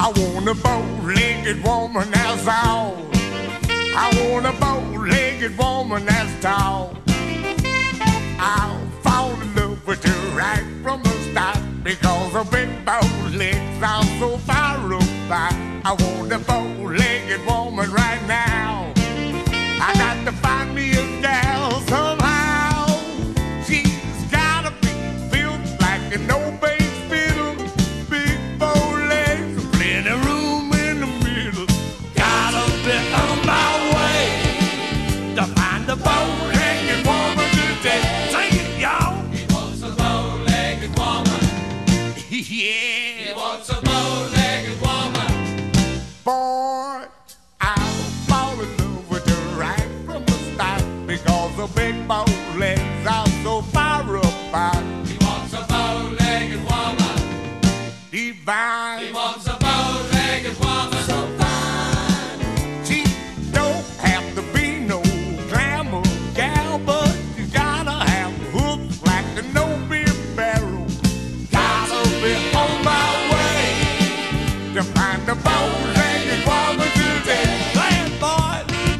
I want a bow-legged woman that's all. I want a bow-legged woman that's tall. I'll fall in love with her right from the start because her big bow legs are so far apart. I want a bow-legged woman right now. I got to find me a gal somehow. She's gotta be built like an old bass fiddle, big bow legs, plenty room in the middle. Gotta be on my way to find a bow-legged woman today. Sing it, y'all. He wants a bow-legged woman. Yeah. He wants a bow-legged woman. Boy, I'll fall in love with her right from the start because her big bow legs are so far apart. He wants a bow-legged woman. Divine. He wants a bow-legged woman. So fine. She don't have to be no glamour gal, but she gotta have hooks like an old beer barrel. Gotta be on my way to find a bow-legged woman today. Land boy.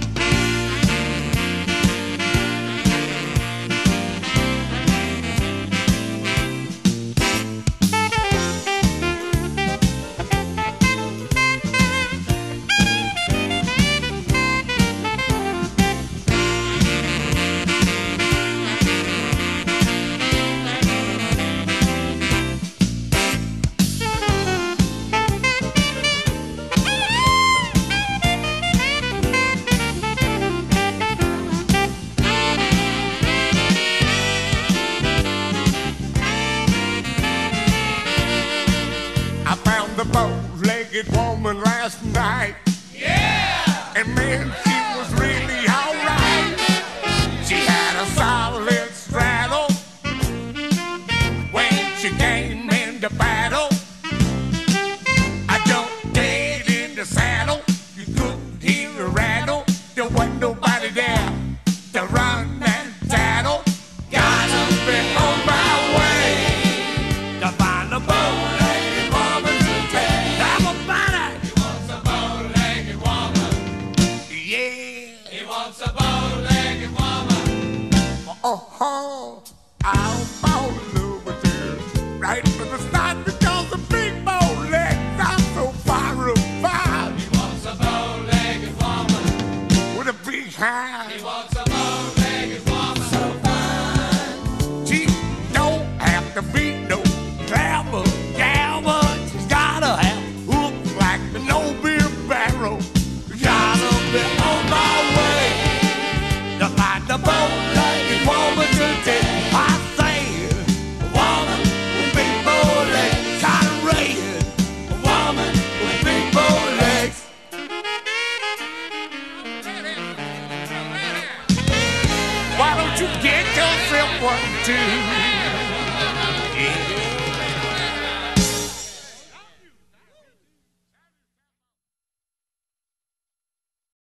I found the bow-legged woman last night. Yeah! And man, she was really alright. She had a solid straddle when she came into battle. I jumped dead in the saddle. You couldn't hear a rattle. There wasn't nobody there to run and tattle. Gotta be on my way to find a bow-legged woman today. I'm a find He wants a bow-legged woman. yeah. He wants a bow-legged woman. Oh, I'll fall in love with her right from the start because the big bow legs are so far apart. He wants a bow-legged woman. With a big hand, He wants a bow-legged woman. So fine. she don't have to be no glamour gal, but she's gotta have hooks like an old beer barrel. Gotta be on my way to find the bow-legged woman today. I said, a woman with big bow legs, kind of red. A woman with big bow legs. Why don't you get yourself one too? Yeah.